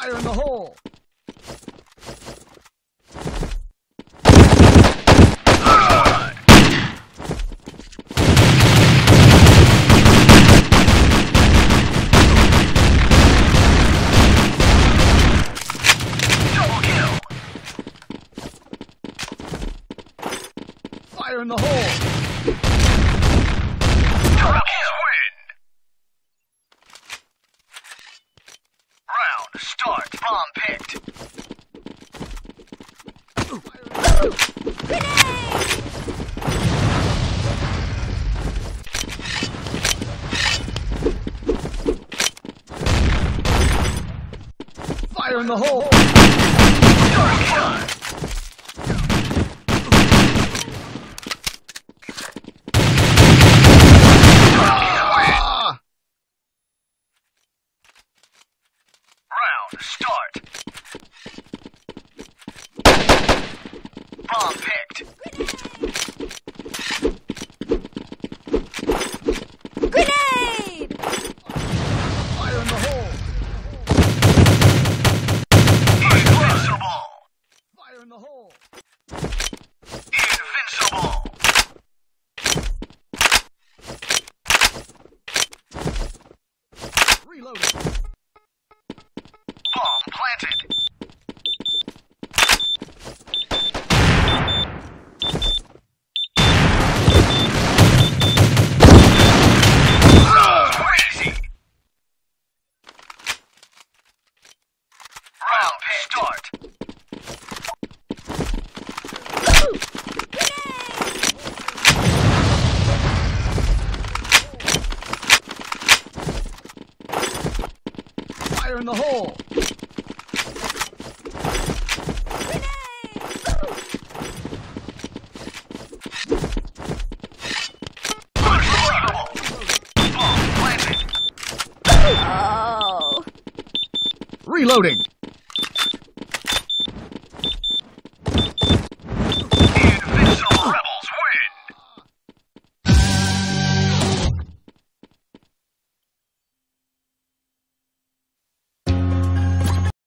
Fire in the hole! Double kill! Fire in the hole! Double kill! Win! Round start. Bomb picked. Fire in the hole! Double kill! Ah! Round start. Bomb picked. Grenade! Fire in the hole! Invincible! Fire in the hole! Invincible! Reloading! Bomb planted. Crazy. Round start. Fire in the hole! Unbelievable. Bomb planted. Oh. Reloading!